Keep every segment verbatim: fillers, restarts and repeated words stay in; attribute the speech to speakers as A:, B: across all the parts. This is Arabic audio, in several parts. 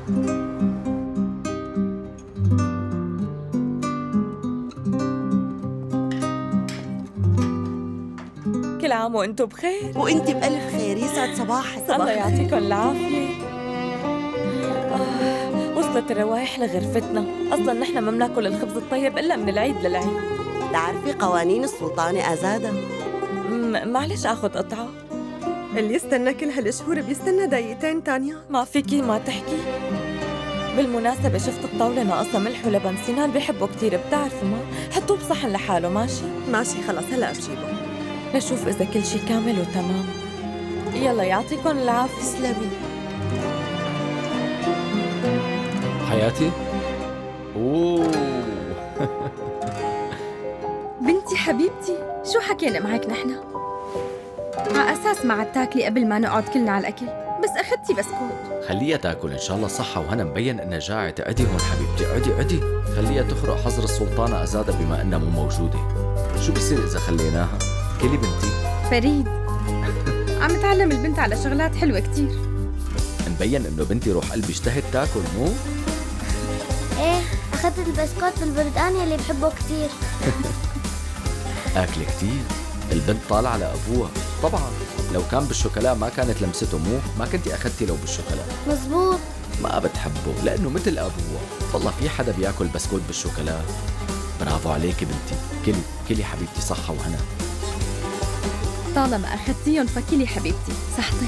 A: كل عام وانتم بخير.
B: وانت بألف خير، يسعد صباحك. صباح
A: الله يعطيكم العافية. آه، وصلت الروايح لغرفتنا. أصلاً نحن ما بناكل الخبز الطيب إلا من العيد للعيد.
B: تعرفي قوانين السلطانة أزادة.
A: معلش آخذ قطعة.
C: اللي يستنى كل هالشهور بيستنى دقيقتين تانية.
A: ما فيكي ما تحكي. بالمناسبة شفت الطاولة ناقصة ملح ولبن، سنان بيحبوا كتير بتعرفوا ما؟ حطوه بصحن لحاله. ماشي؟
C: ماشي خلص هلأ بجيبه.
A: لشوف إذا كل شي كامل وتمام. يلا يعطيكم العافية.
B: تسلمي.
D: حياتي؟ أوه
E: بنتي حبيبتي، شو حكينا معك نحن؟ على أساس ما عاد تاكلي قبل ما نقعد كلنا على الأكل، بس أخدتي بسكوت.
D: خليها تاكل إن شاء الله صحة وهنا مبين إنها جاعة. عدي هون حبيبتي، عدي عدي. خليها تخرق حظر السلطانة أزادة بما إنها مو موجودة. شو بصير إذا خليناها؟ كلي بنتي.
E: فريد عم تعلم البنت على شغلات حلوة كتير.
D: مبين إنه بنتي روح قلبي اشتهت تاكل مو؟
F: ايه اخذت البسكوت بالبردان اللي بحبه كتير.
D: أكل كتير. البنت طالعة على أبوها. طبعا لو كان بالشوكولا ما كانت لمسته مو؟ ما كنتي أخذتي لو بالشوكولا.
F: مزبوط.
D: ما بتحبه لأنه مثل أبوها. والله في حدا بياكل بسكوت بالشوكولا؟ برافو عليكي بنتي. كلي كلي حبيبتي صحة وهنا.
E: طالما أخذتيهم فكلي حبيبتي صحتي.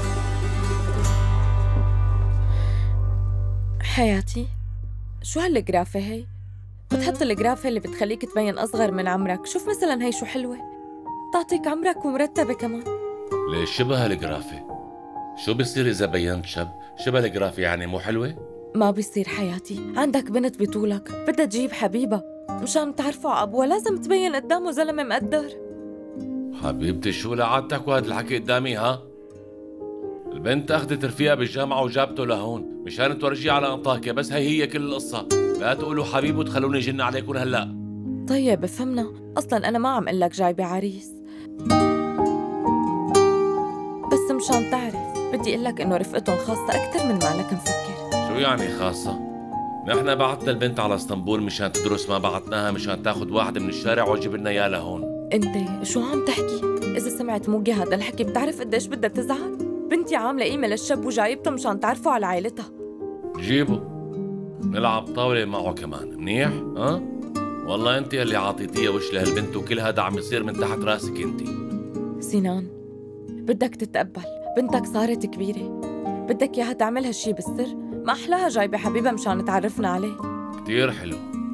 A: حياتي، شو هالجرافة هي؟ بتحط الجرافة اللي بتخليك تبين أصغر من عمرك. شوف مثلاً هي شو حلوة، تعطيك عمرك ومرتبة كمان.
G: ليش شبه الجرافة؟ شو بصير إذا بينت شب؟ شبه الجرافة يعني مو حلوة؟
A: ما بيصير حياتي، عندك بنت بطولك بدها تجيب حبيبة، مشان تعرفوا على أبوها لازم تبين قدامه زلمة مقدر.
G: حبيبتي شو لعادتك وهذا الحكي قدامي ها؟ البنت أخذت رفيقها بالجامعة وجابته لهون مشان تورجيه على أنطاكيا، بس هي هي كل القصة. لا تقولوا حبيب وتخلوني جن عليكم هلأ.
A: طيب فهمنا، أصلاً أنا ما عم قلك جايبة عريس، بس مشان تعرف بدي أقلك إنه رفقتهم خاصة أكتر من ما لك مفكر.
G: شو يعني خاصة؟ نحن بعتنا البنت على اسطنبول مشان تدرس، ما بعتناها مشان تاخد واحد من الشارع وتجيب لنا اياه لهون.
A: انت شو عم تحكي؟ إذا سمعت موجي هذا الحكي بتعرف قديش بدها تزعل؟ بنتي عاملة قيمة للشاب وجايبته مشان تعرفوا على عائلتها.
G: جيبه نلعب طاولة معه كمان، منيح؟ ها؟ والله انت اللي عاطيتيها وش لهالبنت وكل هذا عم يصير من تحت راسك انت.
A: سنان، بدك تتقبل، بنتك صارت كبيرة، بدك اياها تعمل هالشي بالسر؟ ما أحلاها جايبة حبيبها مشان تعرفنا عليه.
G: كتير حلو.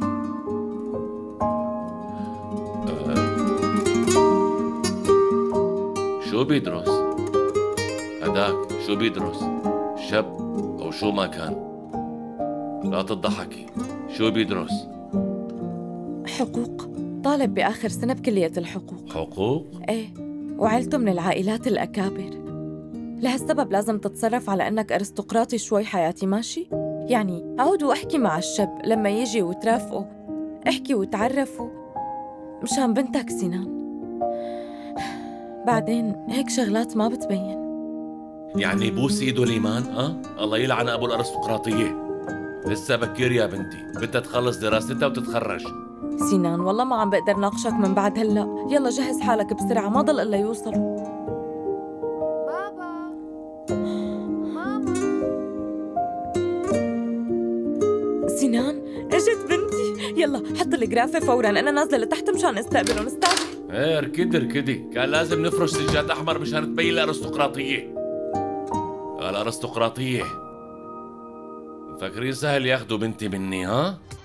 G: أه. شو بيدرس؟ هداك شو بيدرس؟ شاب أو شو ما كان؟ لا تضحكي، شو بيدرس؟
A: حقوق، طالب بآخر سنة بكلية الحقوق.
G: حقوق؟
A: ايه، وعيلته من العائلات الأكابر. لهالسبب لازم تتصرف على أنك أرستقراطي شوي حياتي، ماشي؟ يعني عود واحكي مع الشاب لما يجي وترافقه، احكي وتعرفوا مشان بنتك سنان. بعدين هيك شغلات ما بتبين.
G: يعني بوس ايده الإيمان؟ أه؟ الله يلعن أبو الأرستقراطية. لسه بكير يا بنتي، بدها تخلص دراستها وتتخرج.
A: سنان والله ما عم بقدر ناقشك من بعد هلا، يلا جهز حالك بسرعة، ما ضل إلا يوصلوا.
F: بابا ماما.
A: سنان اجت بنتي، يلا حط الجرافة فورا، أنا نازلة لتحت مشان استقبلهم، استعجل.
G: ايه اركدي اركدي، كان لازم نفرش سجاد أحمر مشان تبين الأرستقراطية. الأرستقراطية مفكرين سهل ياخدوا بنتي مني ها؟